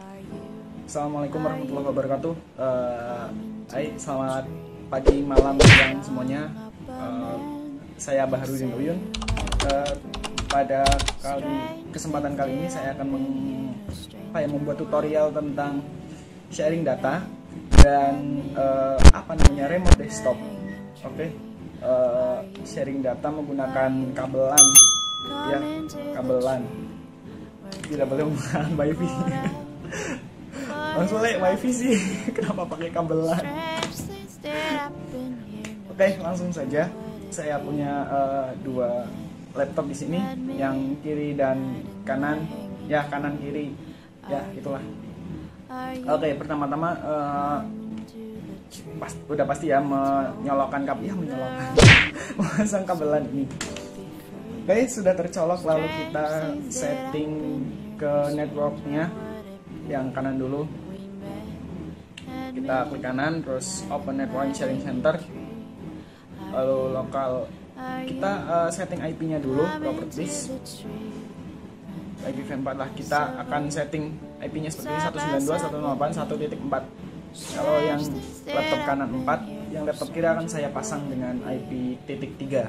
Assalamualaikum warahmatullahi wabarakatuh. Hai, selamat pagi, malam, siang semuanya. Saya Baharudin Uyun. Pada kesempatan kali ini saya akan membuat tutorial tentang sharing data dan remote desktop. Oke. Sharing data menggunakan kabelan, ya, kabelan. Tidak boleh menggunakan wifi. Langsung wifi sih, kenapa pakai kabelan? Oke, langsung saja. Saya punya dua laptop di sini, yang kiri dan kanan, ya kanan kiri, ya itulah. Oke, pertama-tama udah pasti ya menyolokkan kabel, memasang kabelan ini. Oke, sudah tercolok, lalu kita setting ke networknya yang kanan dulu. Kita klik kanan, terus open network sharing center, lalu lokal. Kita setting IP-nya dulu, properties IPv4 lah. Kita akan setting IP-nya seperti 192.168.1.4. Kalau yang laptop kanan 4, yang laptop kiri akan saya pasang dengan IP titik 3.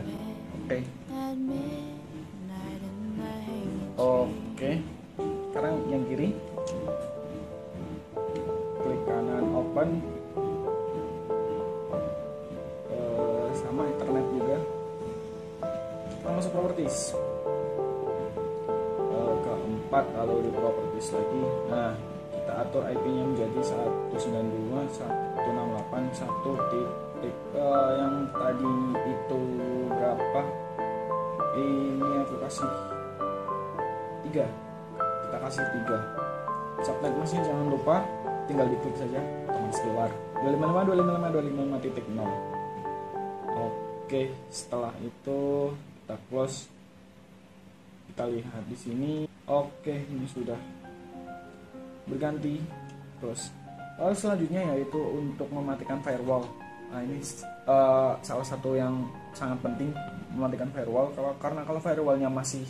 Oke, sekarang yang kiri, klik kanan open, sama internet juga. Kita masuk properties, ke 4, lalu di properties lagi. Nah, kita atur IP-nya menjadi 192.168.1. Yang tadi itu berapa? Ini aku kasih 3. Kita kasih 3. Subnet masih jangan lupa, tinggal diklik saja, otomatis keluar 255.255.255.0. Oke, setelah itu kita close. Kita lihat di sini. Oke, ini sudah berganti. Terus lalu selanjutnya yaitu untuk mematikan firewall. Nah, ini salah satu yang sangat penting, mematikan firewall. Karena kalau firewallnya masih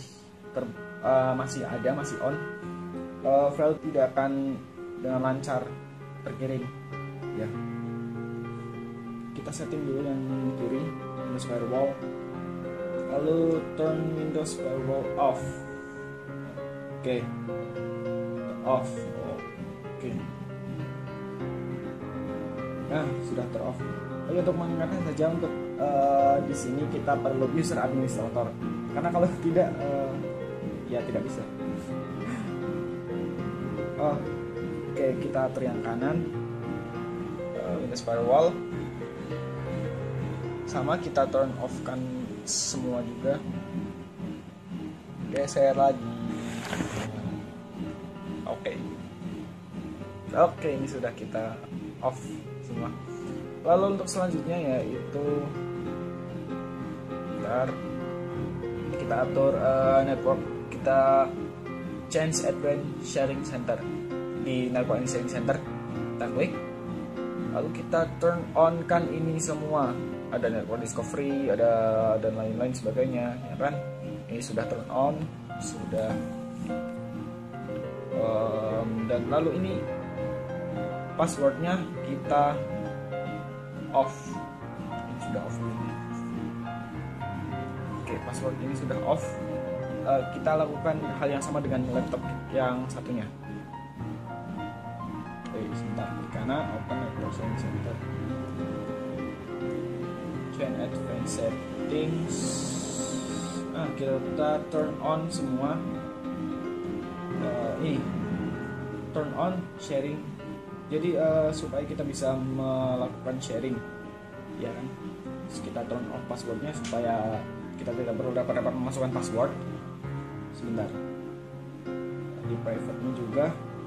on, file tidak akan dengan lancar terkirim, ya. Kita setting dulu yang kiri, Windows Firewall, lalu turn Windows Firewall off. Oke, off. Oke. Nah, sudah ter-off. Untuk mengingatkan saja, untuk di sini kita perlu user administrator, karena kalau tidak ya tidak bisa. Oke, kita atur yang kanan, Windows Firewall, sama kita turn off kan semua juga. Geser lagi. Oke, ini sudah kita off semua. Lalu untuk selanjutnya yaitu kita atur network. Kita change advanced sharing center. Di network sharing center kita klik, lalu kita turn on kan ini semua. Ada network discovery, ada dan lain-lain sebagainya, ya kan. Ini sudah turn on, sudah. Dan lalu ini passwordnya kita off. Ini sudah off. Oke, password ini sudah off. Kita lakukan hal yang sama dengan laptop yang satunya. Sebentar, klik kanan, open network sharing center, change advanced settings. Kita turn on semua. Ini turn on sharing. Jadi supaya kita bisa melakukan sharing, ya kan. Terus kita turn off passwordnya supaya kita tidak perlu dapat memasukkan password. Sebentar, di private-nya juga.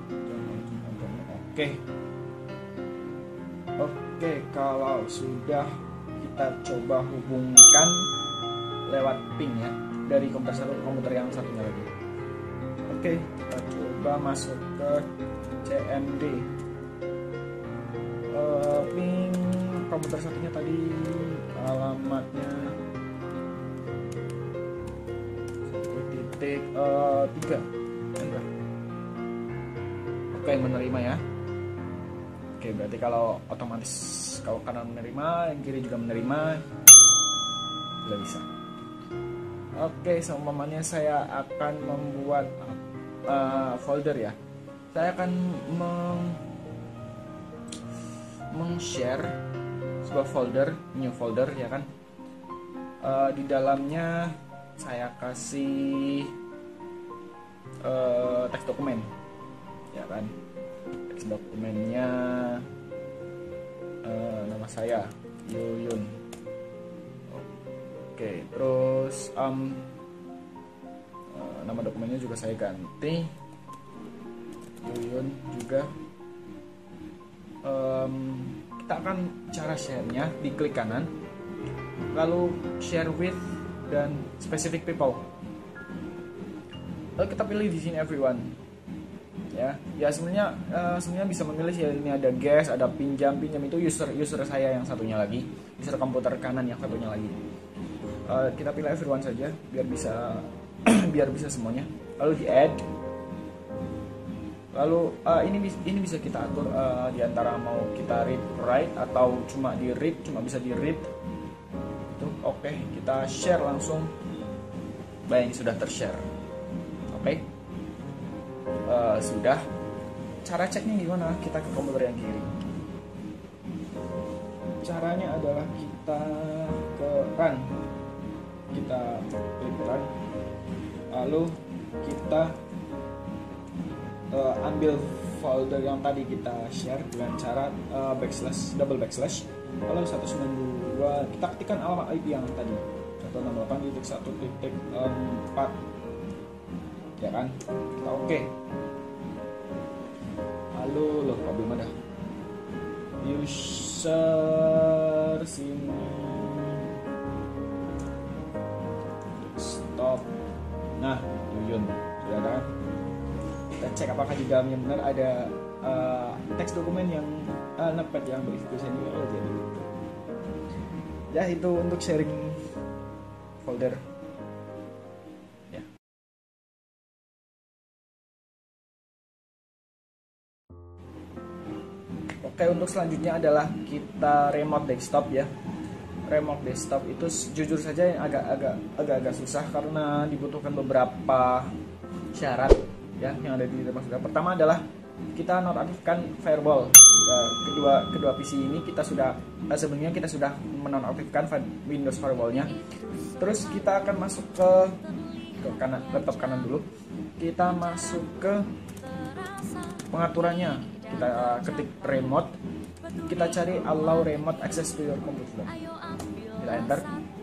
Oke, kalau sudah, kita coba hubungkan lewat ping ya, dari komputer satu ke komputer yang satunya lagi. Oke, kita coba masuk ke CMD. Ping komputer satunya tadi alamatnya 1.3. Oke, menerima ya. Oke, berarti kalau otomatis kalau kanan menerima, yang kiri juga menerima, sudah bisa. Oke, seumpamanya saya akan membuat folder ya. Saya akan meng-share sebuah folder, new folder ya kan. Di dalamnya saya kasih teks dokumen ya kan. Teks dokumennya nama saya Yuyun. Oke, terus nama dokumennya juga saya ganti Yuyun juga. Kita akan cara share-nya diklik kanan, lalu share with dan specific people. Lalu kita pilih di sini everyone. Ya sebenarnya bisa memilih ya, ini ada guest, ada pinjam itu user saya yang satunya lagi, user komputer kanan yang satunya lagi. Kita pilih everyone saja biar bisa biar bisa semuanya. Lalu di add. Lalu ini bisa kita atur di antara mau kita read write atau cuma di read, cuma bisa di read. Itu oke, kita share langsung. Baik, sudah tershare. Oke. Sudah. Cara ceknya gimana? Kita ke komputer yang kiri. Caranya adalah kita ke run. Kita klik run. Lalu kita ambil folder yang tadi kita share dengan cara double backslash, lalu 192 kita ketikkan alamat IP yang tadi 168.1.4 ya kan. Kita oke. Lalu problem ada user sini stop. Nah, Yuyun sudah kan. Kita cek apakah di dalamnya benar ada teks dokumen yang notepad yang berisi tulisan ini. Oh, jadi ya itu untuk sharing folder ya. Oke, untuk selanjutnya adalah kita remote desktop ya. Remote desktop itu jujur saja yang agak susah karena dibutuhkan beberapa syarat ya yang ada di remote desktop. Pertama adalah kita nonaktifkan firewall. Kedua PC ini kita sudah sebenarnya kita sudah menonaktifkan Windows firewallnya. Terus kita akan masuk ke kanan, laptop kanan dulu. Kita masuk ke pengaturannya. Kita ketik remote. Kita cari allow remote access to your computer. Kita enter.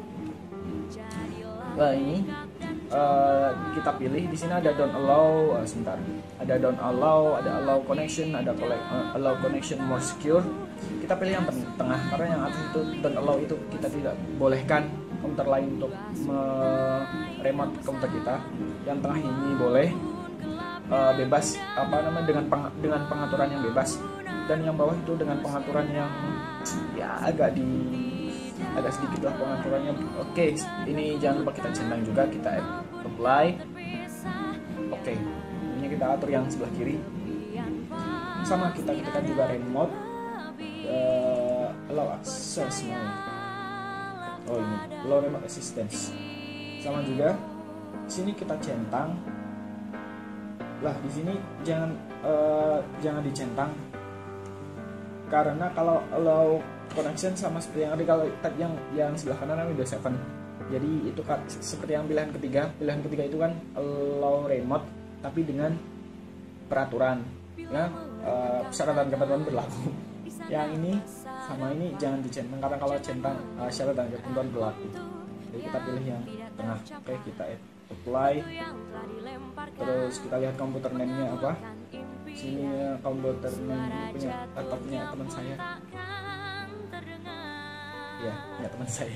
Nah, ini kita pilih di sini ada don't allow, sebentar. Ada don't allow, ada allow connection, ada allow connection more secure. Kita pilih yang tengah karena yang atas itu don't allow itu kita tidak bolehkan komputer lain untuk remote komputer kita. Yang tengah ini boleh bebas dengan pengaturan yang bebas, dan yang bawah itu dengan pengaturan yang ya agak sedikit lah pengaturannya. Oke, ini jangan lupa kita centang juga, kita apply. Oke, ini kita atur yang sebelah kiri. Sama kita ketikkan juga remote allow access. Oh, ini allow remote assistance. Sama juga sini kita centang. Lah, di sini jangan dicentang. Karena kalau allow connection sama seperti yang tadi, kalau yang sebelah kanan Windows 7. Jadi itu seperti yang pilihan ketiga. Pilihan ketiga itu kan allow remote tapi dengan peraturan ya, syarat dan ketentuan berlaku. Yang ini sama ini jangan dicentang karena kalau centang syarat dan ketentuan berlaku. Jadi kita pilih yang tengah. Oke, kita apply. Terus kita lihat komputer name-nya apa. Sini komputer name punya laptopnya teman saya. Ya, punya teman saya.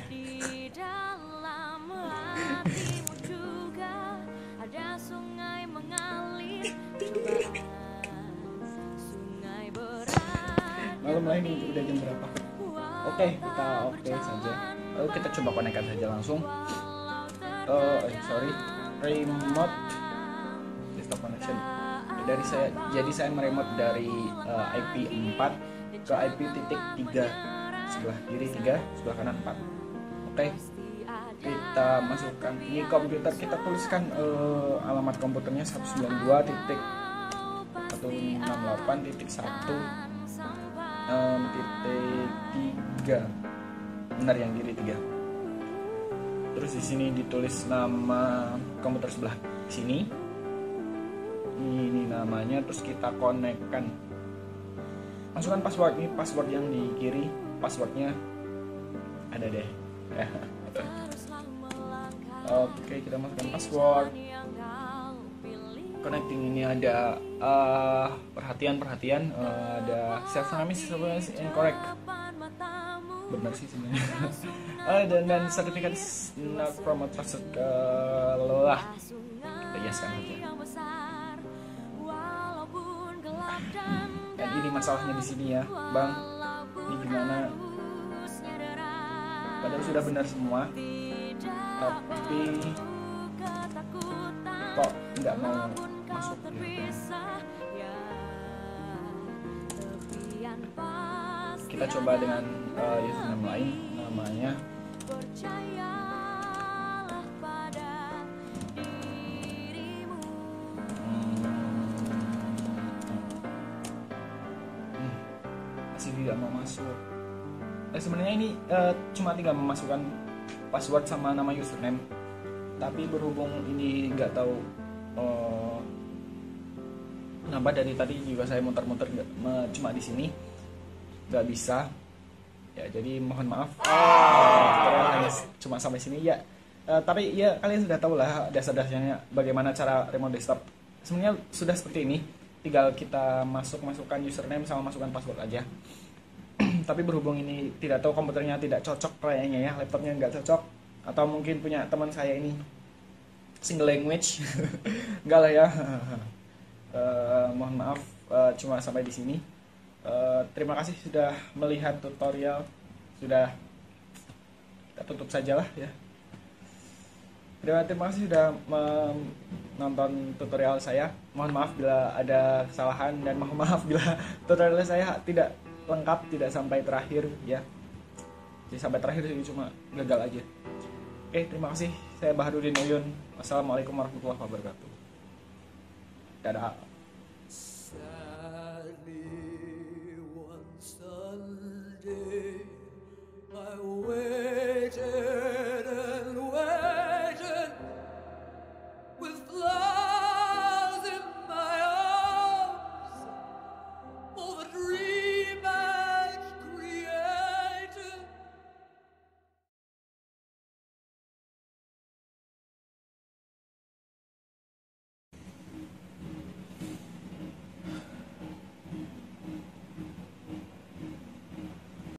Malam lah ini udah jam berapa? Oke, kita oke saja. Lalu kita coba konekkan saja langsung. Sorry, remote desktop connection. Jadi saya meremote dari IP 4 ke IP titik 3, sebelah kiri 3, sebelah kanan 4. Oke, kita masukkan ini komputer, kita tuliskan alamat komputernya 192.168.1.3, benar yang kiri 3. Terus di sini ditulis nama komputer sebelah sini, ini namanya, terus kita konekkan, masukkan password. Ini password yang di kiri, passwordnya ada deh. Oke, kita masukkan password. Connecting, ini ada perhatian ada service incorrect, benar sih sebenarnya. dan sertifikat not from a trusted lelah, kita hiaskan saja. Dan ini masalahnya di sini ya, Bang. Ini gimana? Padahal sudah benar semua, tapi kok nggak mau masuk ya. Kita coba dengan username lain, namanya masih tidak mau masuk. Sebenarnya ini cuma tinggal memasukkan password sama nama username, tapi berhubung ini nggak tahu kenapa dari tadi juga saya muter-muter cuma di sini nggak bisa ya, jadi mohon maaf. Hanya cuma sampai sini ya. Tapi ya kalian sudah tahu lah dasar-dasarnya bagaimana cara remote desktop. Sebenarnya sudah seperti ini, tinggal kita masukkan username sama masukkan password aja. Tapi berhubung ini tidak tahu, komputernya tidak cocok kayaknya ya, laptopnya nggak cocok, atau mungkin punya teman saya ini single language, enggak lah ya. Mohon maaf, cuma sampai di sini. Terima kasih sudah melihat tutorial. Sudah, kita tutup sajalah ya. Terima kasih sudah menonton tutorial saya. Mohon maaf bila ada kesalahan, dan mohon maaf bila tutorial saya tidak lengkap, tidak sampai terakhir ya. Jadi sampai terakhir cuma gagal aja. Oke, terima kasih. Saya Baharudin Uyun. Wassalamualaikum warahmatullahi wabarakatuh. Dadah.